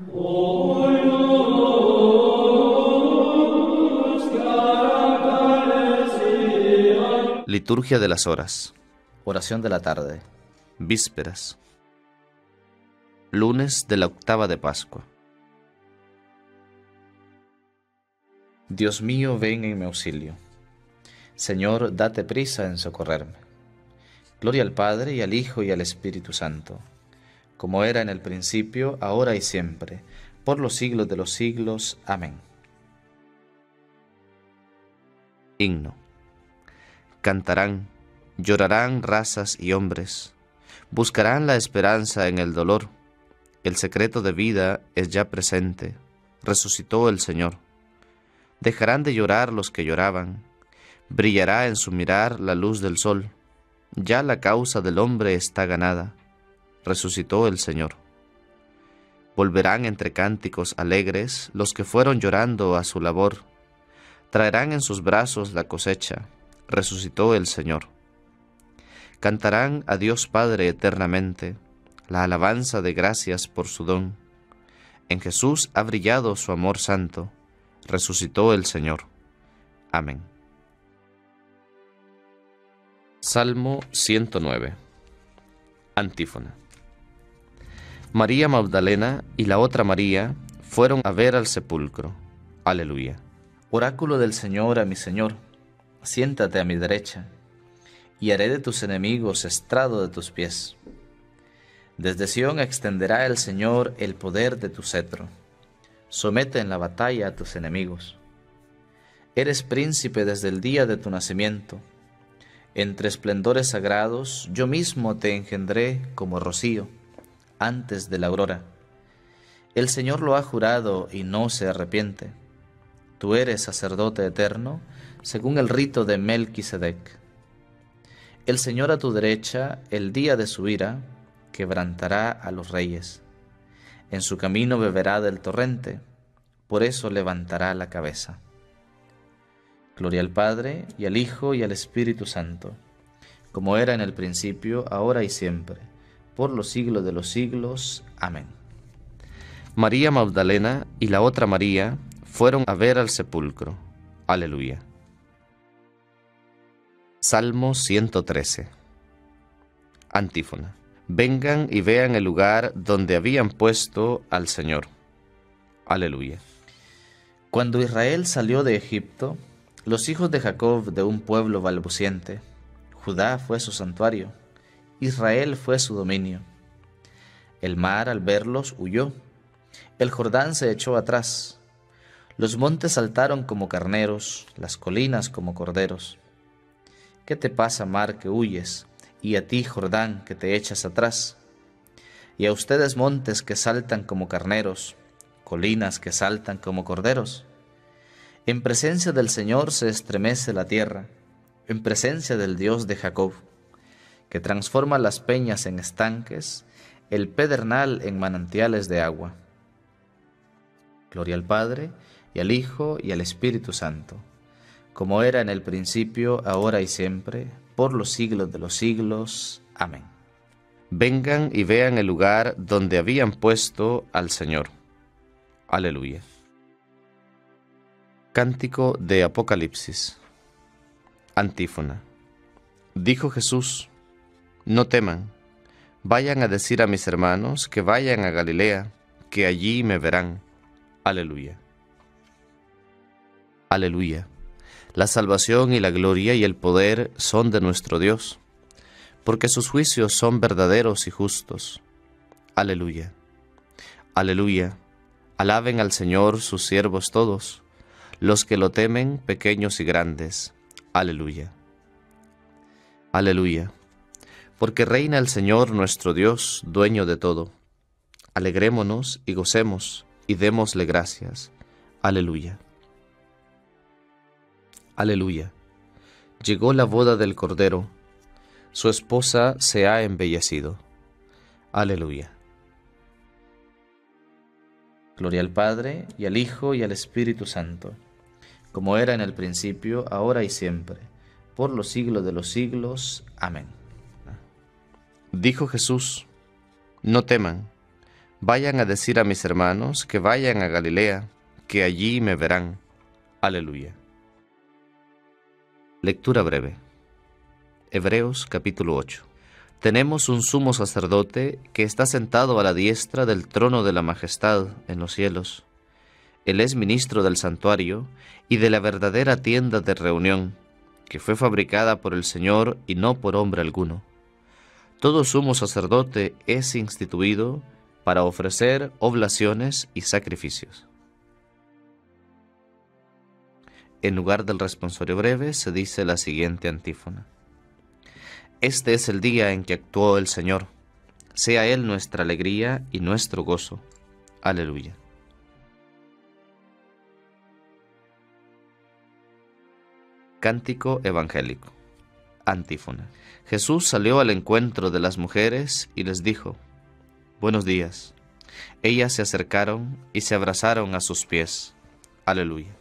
Liturgia de las horas. Oración de la tarde. Vísperas. Lunes de la octava de Pascua. Dios mío, ven en mi auxilio. Señor, date prisa en socorrerme. Gloria al Padre, y al Hijo, y al Espíritu Santo, como era en el principio, ahora y siempre, por los siglos de los siglos. Amén. Himno. Cantarán, llorarán razas y hombres, buscarán la esperanza en el dolor. El secreto de vida es ya presente, resucitó el Señor. Dejarán de llorar los que lloraban, brillará en su mirar la luz del sol. Ya la causa del hombre está ganada, resucitó el Señor. Volverán entre cánticos alegres los que fueron llorando a su labor, traerán en sus brazos la cosecha, resucitó el Señor. Cantarán a Dios Padre eternamente, la alabanza de gracias por su don. En Jesús ha brillado su amor santo, resucitó el Señor. Amén. Salmo 109. Antífona. María Magdalena y la otra María fueron a ver al sepulcro. Aleluya. Oráculo del Señor a mi Señor, siéntate a mi derecha, y haré de tus enemigos estrado de tus pies. Desde Sión extenderá el Señor el poder de tu cetro. Somete en la batalla a tus enemigos. Eres príncipe desde el día de tu nacimiento. Entre esplendores sagrados yo mismo te engendré como rocío, antes de la aurora. El Señor lo ha jurado y no se arrepiente. Tú eres sacerdote eterno, según el rito de Melquisedec. El Señor a tu derecha, el día de su ira, quebrantará a los reyes. En su camino beberá del torrente, por eso levantará la cabeza. Gloria al Padre, y al Hijo, y al Espíritu Santo, como era en el principio, ahora y siempre, por los siglos de los siglos. Amén. María Magdalena y la otra María fueron a ver al sepulcro. Aleluya. Salmo 113. Antífona. Vengan y vean el lugar donde habían puesto al Señor. Aleluya. Cuando Israel salió de Egipto, los hijos de Jacob de un pueblo balbuciente, Judá fue su santuario, Israel fue su dominio. El mar al verlos huyó, el Jordán se echó atrás. Los montes saltaron como carneros, las colinas como corderos. ¿Qué te pasa, mar, que huyes? Y a ti, Jordán, que te echas atrás. Y a ustedes, montes que saltan como carneros, colinas que saltan como corderos. En presencia del Señor se estremece la tierra, en presencia del Dios de Jacob, que transforma las peñas en estanques, el pedernal en manantiales de agua. Gloria al Padre, y al Hijo, y al Espíritu Santo, como era en el principio, ahora y siempre, por los siglos de los siglos. Amén. Vengan y vean el lugar donde habían puesto al Señor. Aleluya. Cántico de Apocalipsis. Antífona. Dijo Jesús: no teman, vayan a decir a mis hermanos que vayan a Galilea, que allí me verán. Aleluya. Aleluya. La salvación y la gloria y el poder son de nuestro Dios, porque sus juicios son verdaderos y justos. Aleluya. Aleluya. Alaben al Señor sus siervos todos, los que lo temen, pequeños y grandes. Aleluya. Aleluya. Porque reina el Señor nuestro Dios, dueño de todo. Alegrémonos y gocemos, y démosle gracias. Aleluya. Aleluya. Llegó la boda del Cordero, su esposa se ha embellecido. Aleluya. Gloria al Padre, y al Hijo, y al Espíritu Santo, como era en el principio, ahora y siempre, por los siglos de los siglos. Amén. Dijo Jesús: no teman, Vayan a decir a mis hermanos que vayan a Galilea, que allí me verán. Aleluya. Lectura breve. Hebreos capítulo 8. Tenemos un sumo sacerdote que está sentado a la diestra del trono de la majestad en los cielos. Él es ministro del santuario y de la verdadera tienda de reunión, que fue fabricada por el Señor y no por hombre alguno. Todo sumo sacerdote es instituido para ofrecer oblaciones y sacrificios. En lugar del responsorio breve se dice la siguiente antífona. Este es el día en que actuó el Señor. Sea Él nuestra alegría y nuestro gozo. Aleluya. Cántico evangélico. Antífona. Jesús salió al encuentro de las mujeres y les dijo: Buenos días. Ellas se acercaron y se abrazaron a sus pies. Aleluya.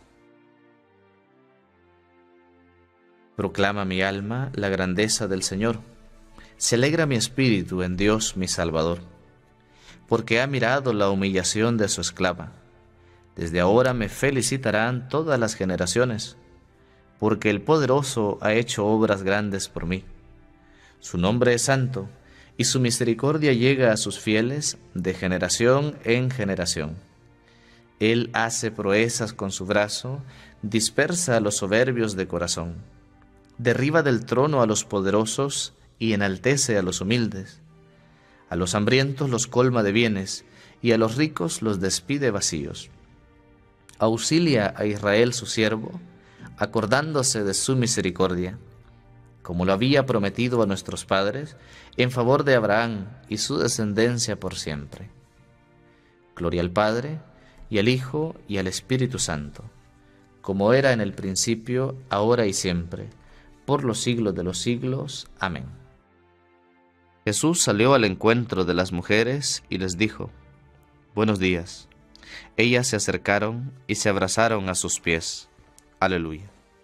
Proclama mi alma la grandeza del Señor. Se alegra mi espíritu en Dios mi Salvador, porque ha mirado la humillación de su esclava. Desde ahora me felicitarán todas las generaciones, porque el Poderoso ha hecho obras grandes por mí. Su nombre es santo, y su misericordia llega a sus fieles de generación en generación. Él hace proezas con su brazo, dispersa a los soberbios de corazón. Derriba del trono a los poderosos y enaltece a los humildes. A los hambrientos los colma de bienes, y a los ricos los despide vacíos. Auxilia a Israel su siervo, acordándose de su misericordia, como lo había prometido a nuestros padres, en favor de Abraham y su descendencia por siempre. Gloria al Padre, y al Hijo, y al Espíritu Santo, como era en el principio, ahora y siempre, por los siglos de los siglos. Amén. Jesús salió al encuentro de las mujeres y les dijo: Buenos días. Ellas se acercaron y se abrazaron a sus pies. Aleluya.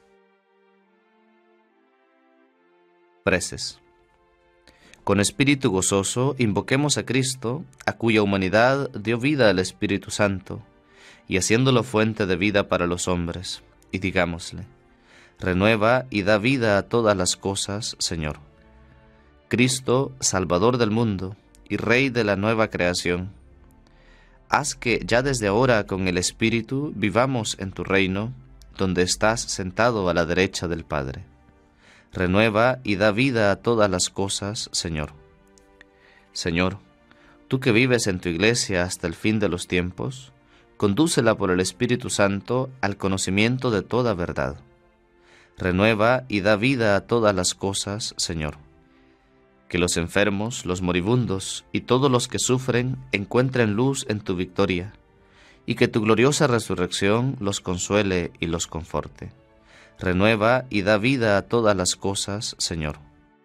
Preces. Con espíritu gozoso invoquemos a Cristo, a cuya humanidad dio vida al Espíritu Santo, y haciéndolo fuente de vida para los hombres, y digámosle: Renueva y da vida a todas las cosas, Señor. Cristo, Salvador del mundo y Rey de la nueva creación, haz que ya desde ahora con el Espíritu vivamos en tu reino, donde estás sentado a la derecha del Padre. Renueva y da vida a todas las cosas, Señor. Señor, tú que vives en tu iglesia hasta el fin de los tiempos, condúcela por el Espíritu Santo al conocimiento de toda verdad. Renueva y da vida a todas las cosas, Señor. Que los enfermos, los moribundos y todos los que sufren encuentren luz en tu victoria, y que tu gloriosa resurrección los consuele y los conforte. Renueva y da vida a todas las cosas, Señor.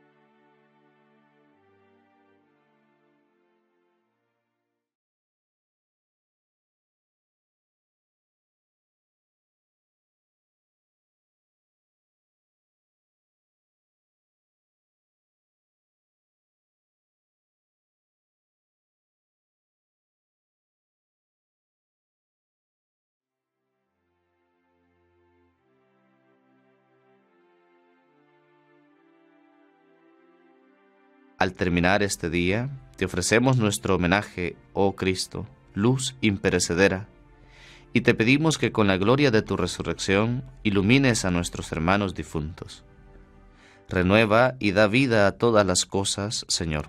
Al terminar este día, te ofrecemos nuestro homenaje, oh Cristo, luz imperecedera, y te pedimos que con la gloria de tu resurrección ilumines a nuestros hermanos difuntos. Renueva y da vida a todas las cosas, Señor.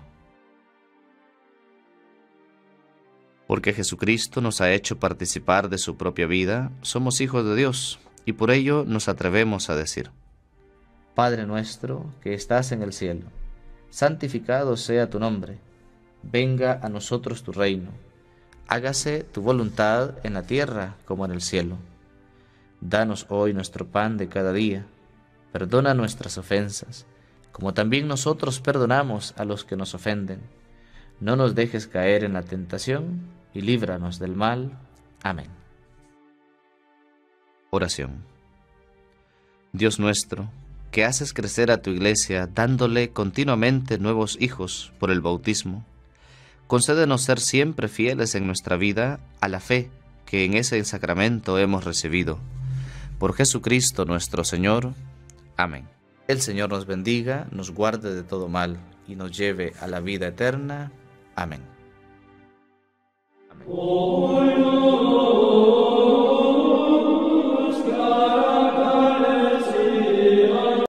Porque Jesucristo nos ha hecho participar de su propia vida, somos hijos de Dios, y por ello nos atrevemos a decir: Padre nuestro que estás en el cielo, santificado sea tu nombre. Venga a nosotros tu reino. Hágase tu voluntad en la tierra como en el cielo. Danos hoy nuestro pan de cada día. Perdona nuestras ofensas, como también nosotros perdonamos a los que nos ofenden. No nos dejes caer en la tentación y líbranos del mal. Amén. Oración. Dios nuestro, que haces crecer a tu iglesia dándole continuamente nuevos hijos por el bautismo, concédenos ser siempre fieles en nuestra vida a la fe que en ese sacramento hemos recibido. Por Jesucristo nuestro Señor. Amén. El Señor nos bendiga, nos guarde de todo mal y nos lleve a la vida eterna. Amén. Amén.